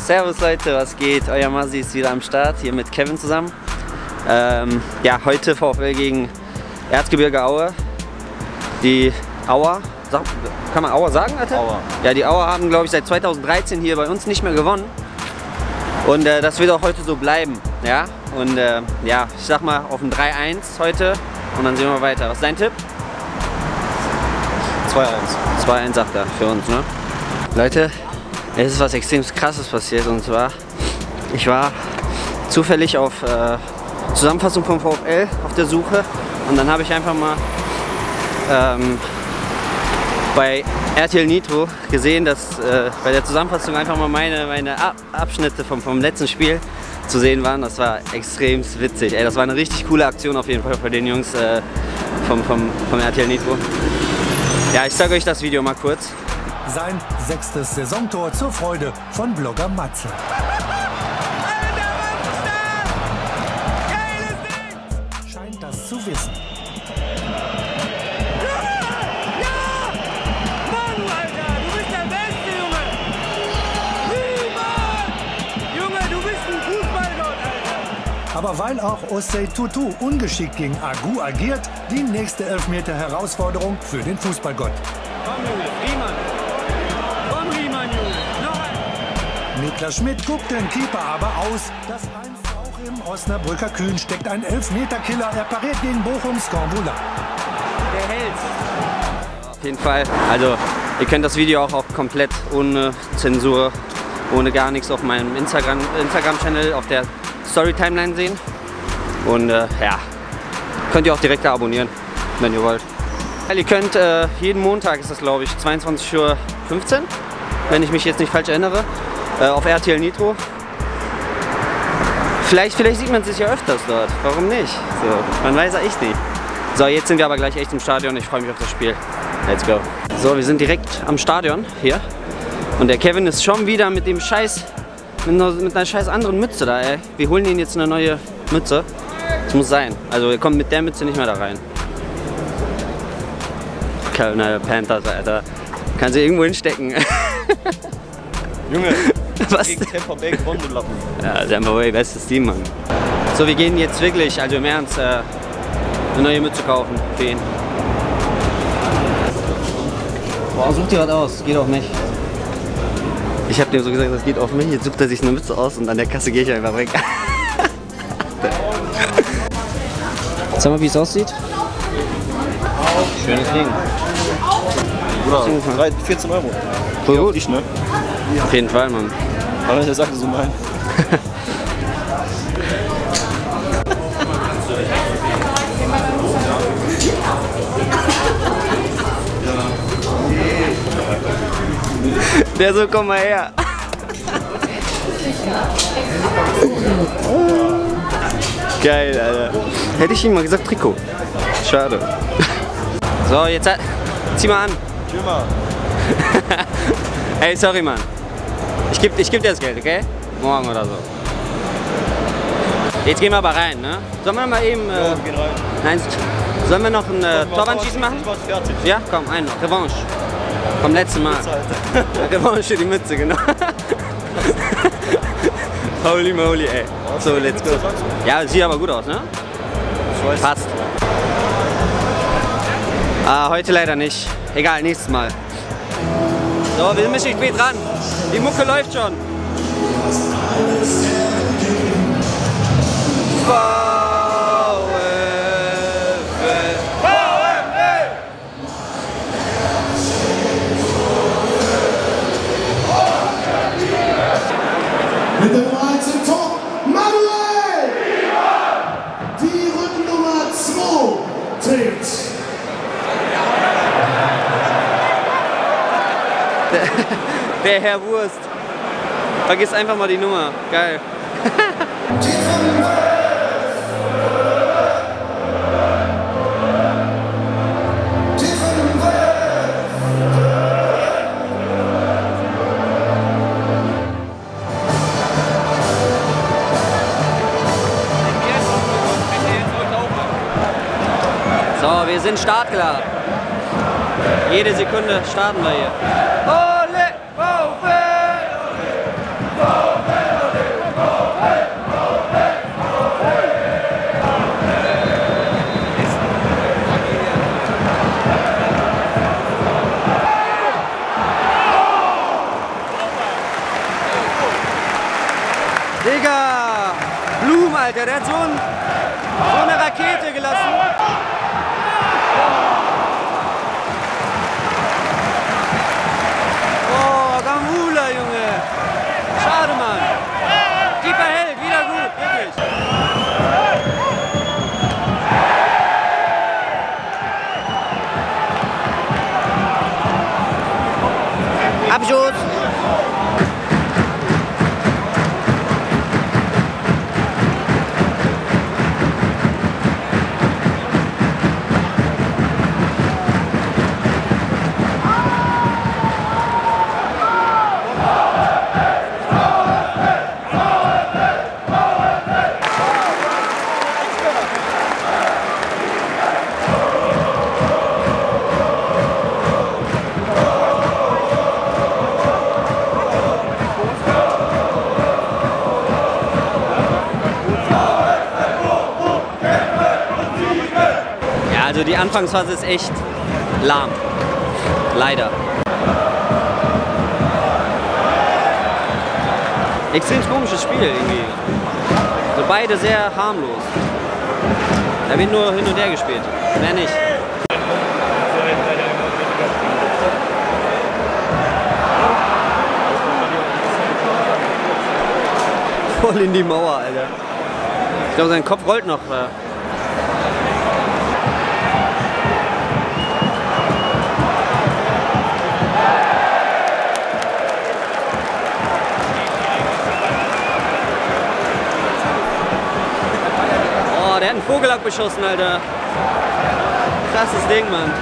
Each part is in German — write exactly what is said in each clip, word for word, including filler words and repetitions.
Servus Leute, was geht? Euer Masi ist wieder am Start, hier mit Kevin zusammen. Ähm, ja, heute VfL gegen Erzgebirge Aue. Die Auer, sag, kann man Auer sagen, Alter? Auer. Ja, die Auer haben, glaube ich, seit zweitausenddreizehn hier bei uns nicht mehr gewonnen. Und äh, das wird auch heute so bleiben. Ja, und äh, ja, ich sag mal auf ein drei eins heute und dann sehen wir weiter. Was ist dein Tipp? zwei eins. zwei eins sagt er für uns, ne? Leute, es ist was extrem krasses passiert und zwar, ich war zufällig auf äh, Zusammenfassung vom VfL auf der Suche und dann habe ich einfach mal ähm, bei R T L Nitro gesehen, dass äh, bei der Zusammenfassung einfach mal meine, meine Ab Abschnitte vom, vom letzten Spiel zu sehen waren. Das war extrem witzig. Ey, das war eine richtig coole Aktion auf jeden Fall für den Jungs äh, vom, vom, vom R T L Nitro. Ja, ich zeige euch das Video mal kurz. Sein sechstes Saisontor zur Freude von Blogger Matze. Scheint das zu wissen. Aber weil auch Osei Tutu ungeschickt gegen Agu agiert, die nächste Elfmeter-Herausforderung für den Fußballgott. Komm Junge, Riemann! Komm Riemann, Junge! Noch ein! Niklas Schmidt guckt den Keeper aber aus. Das einst auch im Osnabrücker Kühn steckt ein Elfmeter-Killer. Er pariert gegen Bochums Skonvula. Der hält's. Auf jeden Fall. Also, ihr könnt das Video auch, auch komplett ohne Zensur, ohne gar nichts auf meinem Instagram-Channel, Instagram auf der Story-Timeline sehen. Und äh, ja, könnt ihr auch direkt da abonnieren, wenn ihr wollt. Ihr könnt äh, jeden Montag, ist das glaube ich, zweiundzwanzig Uhr fünfzehn, wenn ich mich jetzt nicht falsch erinnere, äh, auf R T L Nitro. Vielleicht, vielleicht sieht man sich ja öfters dort, warum nicht? So, man weiß ja echt nicht. So, jetzt sind wir aber gleich echt im Stadion, ich freue mich auf das Spiel. Let's go. So, wir sind direkt am Stadion hier und der Kevin ist schon wieder mit dem Scheiß, mit einer, mit einer scheiß anderen Mütze da, ey. Wir holen ihn jetzt eine neue Mütze. Das muss sein. Also, er kommt mit der Mütze nicht mehr da rein. Kölner Panthers, Alter. Kann sie irgendwo hinstecken. Junge, was? Gegen Tampa Bay gewonnen, du Lappen. Ja, Tampa Bay, bestes Team, Mann. So, wir gehen jetzt wirklich, also im Ernst, äh, eine neue Mütze kaufen für ihn. Boah, such dir was aus, geht auf mich. Ich hab dem so gesagt, das geht auf mich, jetzt sucht er sich eine Mütze aus und an der Kasse gehe ich einfach weg. Sag mal, wie es aussieht. Schönes Ding. Bruder, vierzehn Euro. Voll gut. Ich, ne? Auf jeden Fall, Mann. Aber der sagte so nein. Der so, komm mal her. Geil, Alter. Hätte ich ihm mal gesagt, Trikot. Schade. So, jetzt zieh mal an. Tschüss mal. Ey, sorry, Mann. Ich geb, ich geb dir das Geld, okay? Morgen oder so. Jetzt gehen wir aber rein, ne? Sollen wir mal eben... Äh, Ja, wir gehen rein. Nein, sollen wir noch ein äh, Torwandschießen machen? Ich mach fertig. Ja, komm, einen noch. Revanche. Vom letzten Mal. Revanche für die Mütze, genau. Holy moly, ey. So, let's go. Ja, sieht aber gut aus, ne? Ich weiß. Passt. Ah, heute leider nicht. Egal, nächstes Mal. So, wir sind ein bisschen spät dran. Die Mucke läuft schon. Mit der Nummer eins im Tor, Manuel! Die Rückennummer zwei trägt. Der, der Herr Wurst. Vergiss einfach mal die Nummer. Geil. So, wir sind startklar. Jede Sekunde starten wir hier. Ole, VfL! Alter. Der hat so, ein, so eine Rakete gelassen. Oh, Gambula, Junge. Schade, Mann. Keeper hält, wieder gut, wirklich. Abschuss. Also die Anfangsphase ist echt lahm. Leider. Extrem komisches Spiel irgendwie. So beide sehr harmlos. Da wird nur hin und her gespielt. Mehr nicht. Voll in die Mauer, Alter. Ich glaube, sein Kopf rollt noch. Der hat einen Vogel abgeschossen, Alter. Krasses Ding, Mann.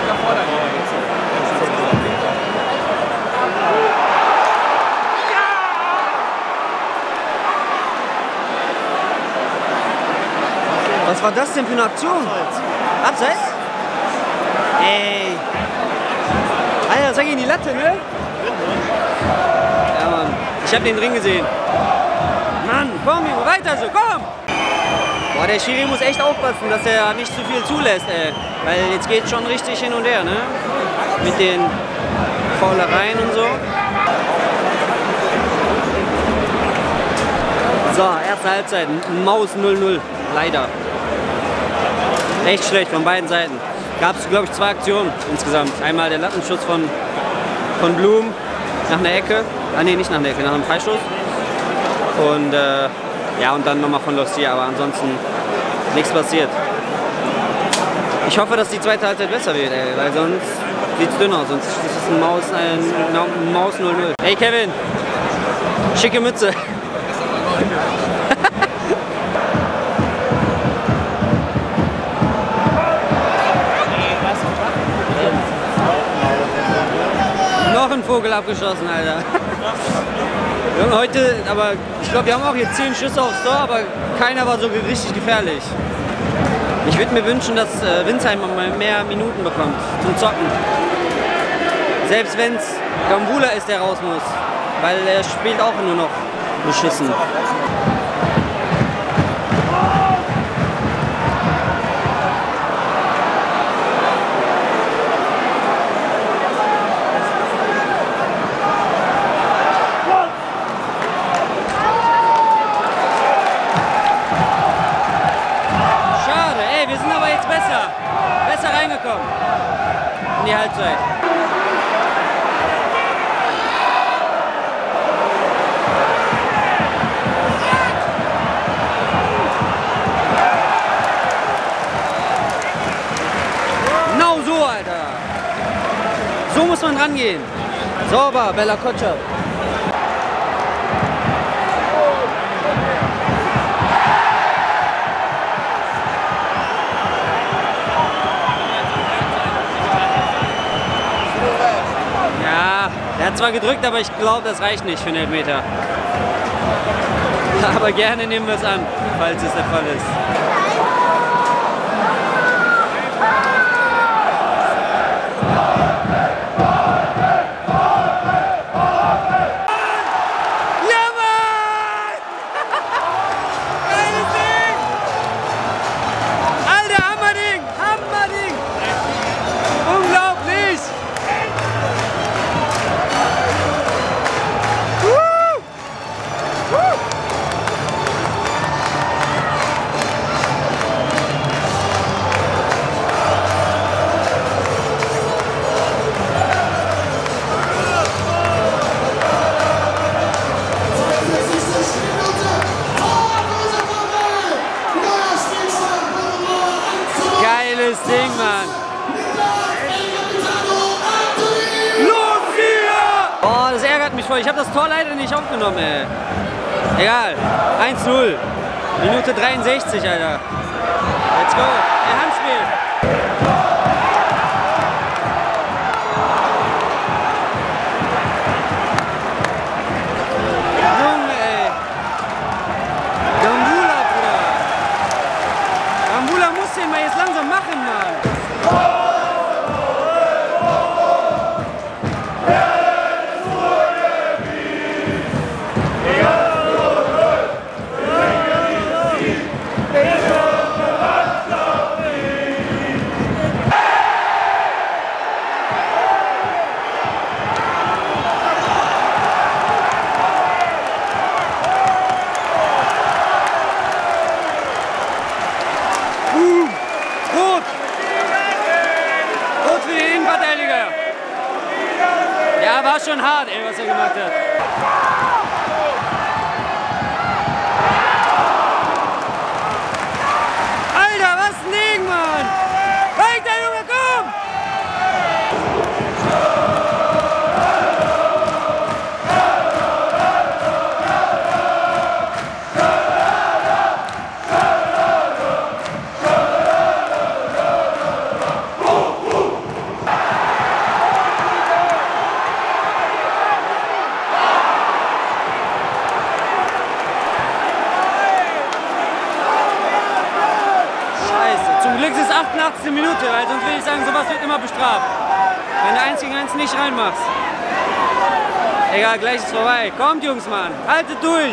Was war das denn für eine Aktion? Abseits? Ey. Alter, sag ich in die Latte, ne? Ja, Mann. Ich hab den Ring gesehen. Mann, komm, Junge, weiter so, komm! Boah, der Schiri muss echt aufpassen, dass er nicht zu viel zulässt, ey. Weil jetzt geht schon richtig hin und her, ne? Mit den Faulereien und so. So, erste Halbzeit, Maus null null, leider. Echt schlecht von beiden Seiten. Gab es, glaube ich, zwei Aktionen insgesamt. Einmal der Lattenschuss von, von Blum nach einer Ecke. Ah ne, nicht nach einer Ecke, nach einem Freischuss. Und äh, ja, und dann nochmal von Lostia, aber ansonsten nichts passiert. Ich hoffe, dass die zweite Halbzeit besser wird, ey, weil sonst sieht es dünn aus, sonst ist es ein Maus, ein, ein Maus null null. Hey Kevin, schicke Mütze. Noch ein Vogel abgeschossen, Alter. Wir haben heute, aber ich glaube, wir haben auch hier zehn Schüsse aufs Tor, aber keiner war so richtig gefährlich. Ich würde mir wünschen, dass äh, Windsheim mal mehr Minuten bekommt zum Zocken. Selbst wenn es Gambula ist, der raus muss, weil er spielt auch nur noch beschissen. In die Halbzeit. Genau so, Alter. So muss man rangehen. Sauber, Bella Kotschap. Er hat zwar gedrückt, aber ich glaube, das reicht nicht für einen Elfmeter. Aber gerne nehmen wir es an, falls es der Fall ist. Geiles Ding, Mann. Oh, das ärgert mich voll. Ich habe das Tor leider nicht aufgenommen, ey. Egal. eins null. Minute dreiundsechzig, Alter. Let's go. Ey, Handspiel. Junge, ey. Gambula, Bruder. Gambula muss den mal jetzt langsam machen, Mann. Ja, war schon hart, ey, was er gemacht hat. Alter, was ein Ding, Mann! Weiter, Junge, komm! Zum Glück ist es achtundachtzigste Minute, weil sonst würde ich sagen, sowas wird immer bestraft. Wenn du eins gegen eins nicht reinmachst. Egal, gleich ist vorbei. Kommt, Jungs, Mann. Haltet durch.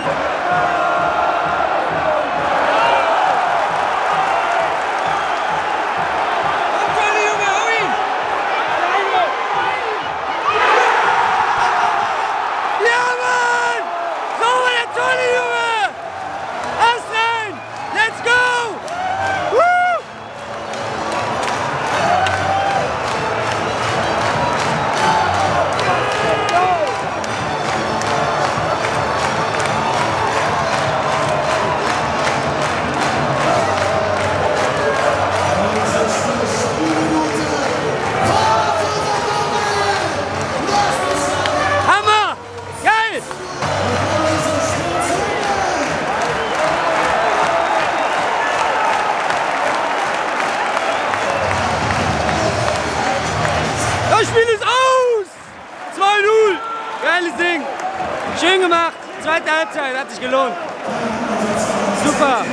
Das Spiel ist aus! zwei null! Geiles Ding! Schön gemacht! Zweite Halbzeit, hat sich gelohnt! Super!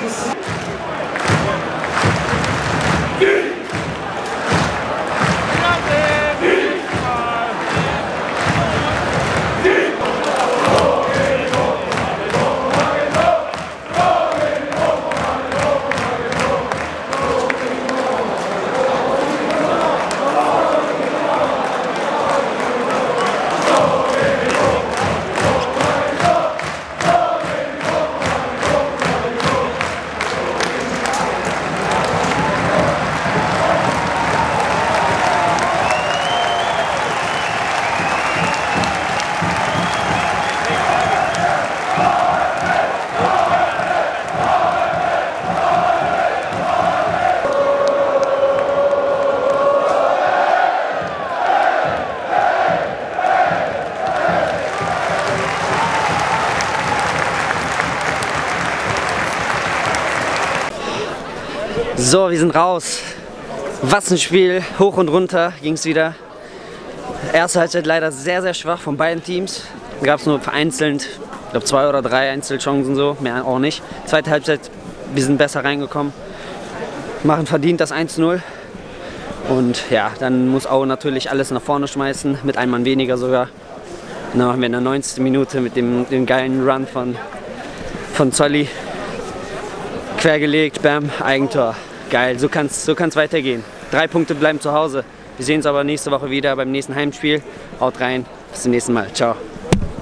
So, wir sind raus. Was ein Spiel. Hoch und runter ging es wieder. Erste Halbzeit leider sehr, sehr schwach von beiden Teams. Da gab es nur vereinzelt, ich glaube zwei oder drei Einzelchancen so, mehr auch nicht. Zweite Halbzeit, wir sind besser reingekommen. Machen verdient das eins null. Und ja, dann muss Aue natürlich alles nach vorne schmeißen, mit einem Mann weniger sogar. Und dann machen wir in der neunzigsten Minute mit dem, dem geilen Run von, von Zolli. Quergelegt, bam, Eigentor. Geil, so kann es so kann's weitergehen. Drei Punkte bleiben zu Hause. Wir sehen uns aber nächste Woche wieder beim nächsten Heimspiel. Haut rein, bis zum nächsten Mal. Ciao.